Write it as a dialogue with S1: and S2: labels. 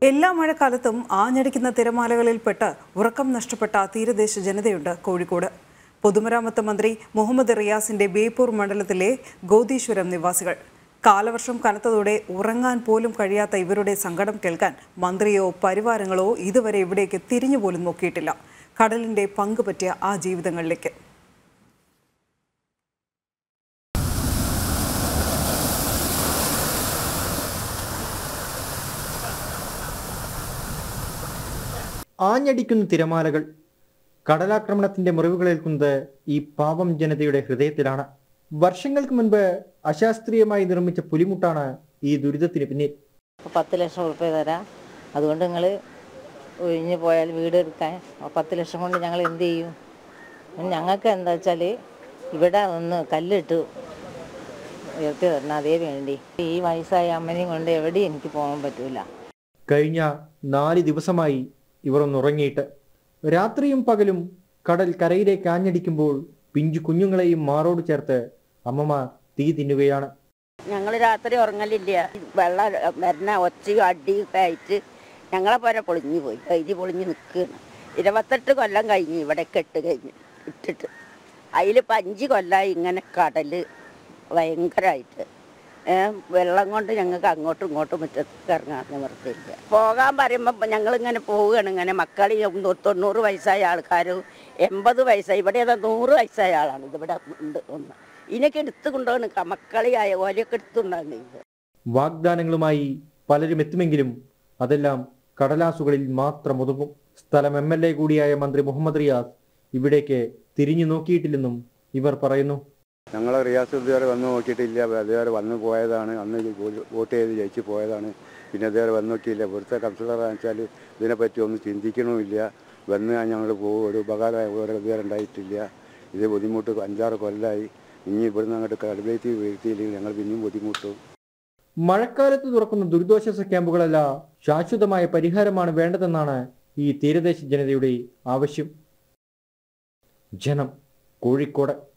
S1: എല്ലാ മഴക്കാലത്തും ആഞ്ഞടിക്കുന്ന തിരമാലകളിൽപ്പെട്ട് ഉറക്കം നഷ്ടപ്പെട്ട തീരദേശ ജനതയുണ്ട് കോഴിക്കോട്. പൊതുമരാമത്ത് മന്ത്രി മുഹമ്മദ് റിയാസിന്റെ ബേപ്പൂർ മണ്ഡലത്തിലെ ഗോദീശ്വരം നിവാസികൾ. കാലവർഷം കനത്തതോടെ ഉറങ്ങാൻ പോലും കഴിയാത്ത ഇവരുടെ സങ്കടം കേൾക്കാൻ മന്ത്രിയോ പരിവാരങ്ങളോ ഇതുവരെ ഇവിടേക്ക് തിരിഞ്ഞുപോലും നോക്കിയിട്ടില്ല. കടലിന്റെ പങ്കുപറ്റിയ ആ ജീവിതങ്ങളിലേക്ക്.
S2: ആഞ്ഞടിക്കുന്ന തിരമാലകൾ, കടലാക്രമണത്തിന്റെ മുറിവുകളേൽക്കുന്നത് ഈ പാവം ജനതയുടെ ഹൃദയത്തിലാണ്. വർഷങ്ങൾക്ക് മുൻപ് അശാസ്ത്രീയമായി നിർമ്മിച്ച പുലിമുട്ടാണ് ഈ ദുരിതത്തിന് പിന്നിൽ.
S3: 10 ലക്ഷം റുപ്യ തരാം, അതുകൊണ്ട് നിങ്ങൾ ഒഴിഞ്ഞു പോയാൽ വീട് എടുക്കാൻ 10 ലക്ഷം കൊണ്ട് ഞങ്ങൾ എന്ത് ചെയ്യും? ഞങ്ങൾക്ക് എന്താ വെച്ചാൽ ഇവിടെ ഒന്ന് കല്ലിട്ട് ഉയർത്തി തരണം, അതേ വേണ്ടി. ഈ വയസ്സായ അമ്മനെയും കൊണ്ട് എവിടെയും എനിക്ക് പോകാൻ പറ്റൂല.
S2: കഴിഞ്ഞ 4 ദിവസമായി ഇവർ ഒന്നുറങ്ങിയിട്ട്. രാത്രിയും പകലും കടൽ കരയിലേക്ക് ആഞ്ഞടിക്കുമ്പോൾ പിഞ്ചു കുഞ്ഞുങ്ങളെയും മാറോട് ചേർത്ത് അമ്മമാർ തീ തിന്നുകയാണ്.
S4: ഞങ്ങൾ രാത്രി ഉറങ്ങലില്ല. വെള്ളം വരുന്ന ഒച്ചയും അടിയൊക്കെ ആയിട്ട് ഞങ്ങളെ പോലെ പൊളിഞ്ഞു പോയി, കൈതി പൊളിഞ്ഞ് നിൽക്കുകയാണ്. 28 കൊല്ലം കഴിഞ്ഞ് ഇവിടെ കെട്ട് കഴിഞ്ഞ് ഇട്ടിട്ട്. അതിൽ 5 കൊല്ലമായി ഇങ്ങനെ കടൽ ഭയങ്കരമായിട്ട്. വെള്ളം കൊണ്ട് ഞങ്ങൾക്ക് അങ്ങോട്ടും ഇങ്ങോട്ടും മുറ്റത്തേക്ക് ഇറങ്ങാൻ നിവൃത്തിയില്ല. പോകാൻ പറയുമ്പോൾ ഞങ്ങളിങ്ങനെ പോവുകയാണ്. ഇങ്ങനെ മക്കൾ 90 വയസ്സായ ആൾക്കാരും 80 വയസ്സായി, ഇവിടെ 100 വയസ്സായ ആളാണ് ഇതിവിടെ ഉണ്ട്. ഒന്ന് ഇതിനൊക്കെ എടുത്തു കൊണ്ടുപോകണം, മക്കളെയായ ഓലയൊക്കെ എടുത്തുണ്ടാകുന്നത്.
S2: വാഗ്ദാനങ്ങളുമായി പലരും എത്തുമെങ്കിലും അതെല്ലാം കടലാസുകളിൽ മാത്രം ഒതുങ്ങും. സ്ഥലം MLA കൂടിയായ മന്ത്രി മുഹമ്മദ് റിയാസ് ഇവിടേക്ക് തിരിഞ്ഞു നോക്കിയിട്ടില്ലെന്നും ഇവർ പറയുന്നു.
S5: ഞങ്ങൾ റിയാസ് ഇതുവരെ വന്ന് നോക്കിയിട്ടില്ല. അതുവരെ വന്ന് പോയതാണ്, അന്ന് വോട്ട് ചെയ്ത് ജയിച്ച് പോയതാണ്. പിന്നെ ഇതുവരെ വന്ന് നോക്കിയില്ല. ഇവിടുത്തെ കൗൺസിലറാണെന്ന് വെച്ചാൽ ഇതിനെപ്പറ്റി ഒന്നും ചിന്തിക്കണമില്ല. വന്ന് ഞങ്ങൾ പോകും, ഒരു ഉപകാരം ഇതുവരെ ഉണ്ടായിട്ടില്ല. ഇത് ബുദ്ധിമുട്ട് 5-6 കൊല്ലമായി. ഇനി ഇവിടുന്ന് അങ്ങോട്ട് കടലേക്ക് വീഴ്ത്തിയില്ലെങ്കിൽ ഞങ്ങൾ പിന്നെയും ബുദ്ധിമുട്ടും.
S2: മഴക്കാലത്ത് തുറക്കുന്ന ദുരിതാശ്വാസ ക്യാമ്പുകളല്ല, ശാശ്വതമായ പരിഹാരമാണ് വേണ്ടതെന്നാണ് ഈ തീരദേശ ജനതയുടെ ആവശ്യം. ജനം, കോഴിക്കോട്.